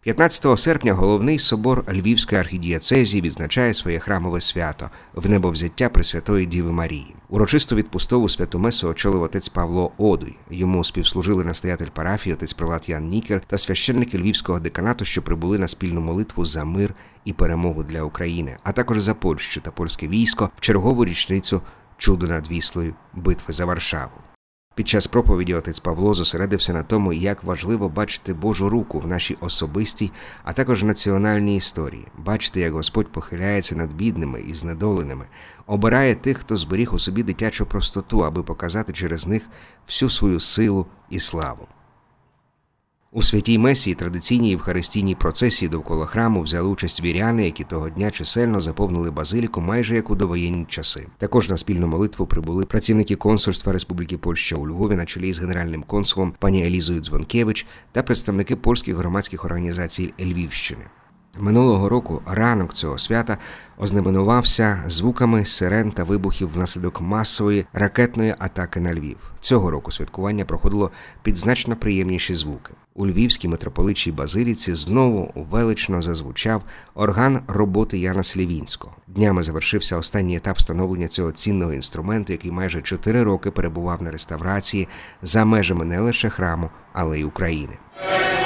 15 серпня головний собор Львівської архідієцезії відзначає своє храмове свято – Внебовзяття Пресвятої Діви Марії. Урочисту відпустову святу месу очолив отець Павло Одуй. Йому співслужили настоятель парафії отець прилат Ян Нікель та священники Львівського деканату, що прибули на спільну молитву за мир і перемогу для України, а також за Польщу та польське військо в чергову річницю чудо над Віслою – битви за Варшаву. Під час проповіді отець Павло зосередився на тому, як важливо бачити Божу руку в нашій особистій, а також національній історії, бачити, як Господь похиляється над бідними і знедоленими, обирає тих, хто зберіг у собі дитячу простоту, аби показати через них всю свою силу і славу. У святій месі і традиційній євхаристійній процесії довкола храму взяли участь віряни, які того дня чисельно заповнили базиліку майже як у довоєнні часи. Також на спільну молитву прибули працівники консульства Республіки Польща у Львові на чолі з генеральним консулом пані Елізою Дзвонкевич та представники польських громадських організацій Львівщини. Минулого року ранок цього свята ознаменувався звуками сирен та вибухів внаслідок масової ракетної атаки на Львів. Цього року святкування проходило під значно приємніші звуки. У Львівській митрополичій базиліці знову велично зазвучав орган роботи Яна Слівінського. Днями завершився останній етап встановлення цього цінного інструменту, який майже 4 роки перебував на реставрації за межами не лише храму, але й України.